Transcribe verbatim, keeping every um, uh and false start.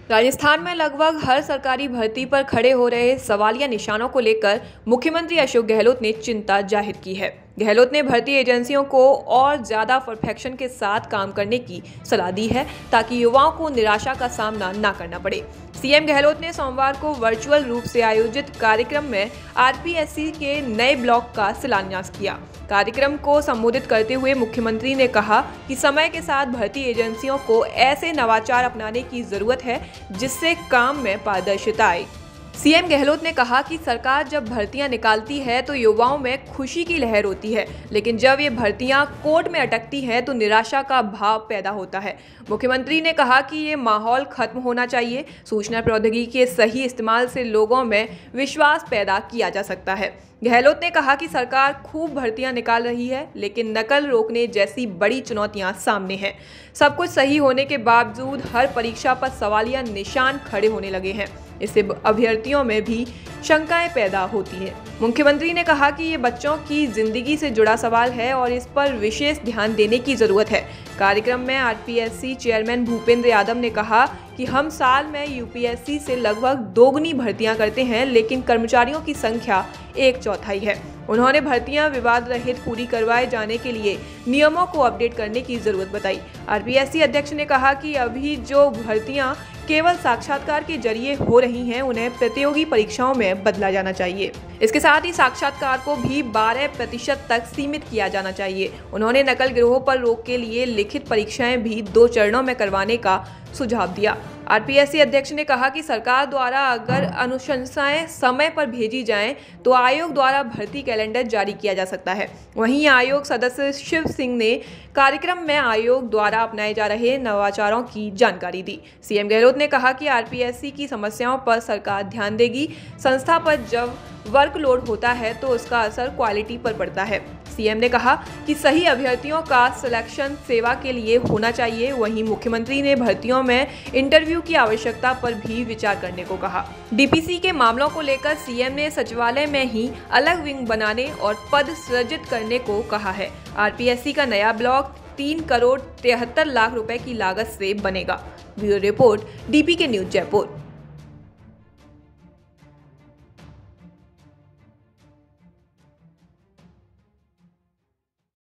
राजस्थान में लगभग हर सरकारी भर्ती पर खड़े हो रहे सवालिया निशानों को लेकर मुख्यमंत्री अशोक गहलोत ने चिंता जाहिर की है। गहलोत ने भर्ती एजेंसियों को और ज्यादा परफेक्शन के साथ काम करने की सलाह दी है ताकि युवाओं को निराशा का सामना न करना पड़े। सीएम गहलोत ने सोमवार को वर्चुअल रूप से आयोजित कार्यक्रम में आरपीएससी के नए ब्लॉक का शिलान्यास किया। कार्यक्रम को संबोधित करते हुए मुख्यमंत्री ने कहा कि समय के साथ भर्ती एजेंसियों को ऐसे नवाचार अपनाने की जरूरत है जिससे काम में पारदर्शिता आए। सीएम गहलोत ने कहा कि सरकार जब भर्तियां निकालती है तो युवाओं में खुशी की लहर होती है, लेकिन जब ये भर्तियां कोर्ट में अटकती हैं तो निराशा का भाव पैदा होता है। मुख्यमंत्री ने कहा कि ये माहौल खत्म होना चाहिए। सूचना प्रौद्योगिकी के सही इस्तेमाल से लोगों में विश्वास पैदा किया जा सकता है। गहलोत ने कहा कि सरकार खूब भर्तियां निकाल रही है, लेकिन नकल रोकने जैसी बड़ी चुनौतियां सामने हैं। सब कुछ सही होने के बावजूद हर परीक्षा पर सवालिया निशान खड़े होने लगे हैं। इससे अभ्यर्थियों में भी शंकाएं पैदा होती हैं। मुख्यमंत्री ने कहा कि ये बच्चों की जिंदगी से जुड़ा सवाल है और इस पर विशेष ध्यान देने की जरूरत है। कार्यक्रम में आरपीएससी चेयरमैन भूपेंद्र यादव ने कहा कि हम साल में यूपीएससी से लगभग दोगुनी भर्तियां करते हैं, लेकिन कर्मचारियों की संख्या एक चौथाई है। उन्होंने भर्तियां विवाद रहित पूरी करवाए जाने के लिए नियमों को अपडेट करने की जरूरत बताई। आरपीएससी अध्यक्ष ने कहा कि अभी जो भर्तियां केवल साक्षात्कार के जरिए हो रही हैं, उन्हें प्रतियोगी परीक्षाओं में बदला जाना चाहिए। इसके साथ ही साक्षात्कार को भी बारह प्रतिशत तक सीमित किया जाना चाहिए। उन्होंने नकल गिरोह पर रोक के लिए लिखित परीक्षाएं भी दो चरणों में करवाने का सुझाव दिया। आरपीएससी अध्यक्ष ने कहा कि सरकार द्वारा अगर अनुशंसाएं समय पर भेजी जाएं तो आयोग द्वारा भर्ती कैलेंडर जारी किया जा सकता है। वहीं आयोग सदस्य शिव सिंह ने कार्यक्रम में आयोग द्वारा अपनाए जा रहे नवाचारों की जानकारी दी। सीएम गहलोत ने कहा कि आरपीएससी की समस्याओं पर सरकार ध्यान देगी। संस्था पर जब वर्कलोड होता है तो उसका असर क्वालिटी पर पड़ता है। सीएम ने कहा कि सही अभ्यर्थियों का सिलेक्शन सेवा के लिए होना चाहिए। वहीं मुख्यमंत्री ने भर्तियों में इंटरव्यू की आवश्यकता पर भी विचार करने को कहा। डीपीसी के मामलों को लेकर सीएम ने सचिवालय में ही अलग विंग बनाने और पद सृजित करने को कहा है। आरपीएससी का नया ब्लॉक तीन करोड़ तिहत्तर लाख रुपए की लागत से बनेगा। Bureau report, D P K news Jaipur.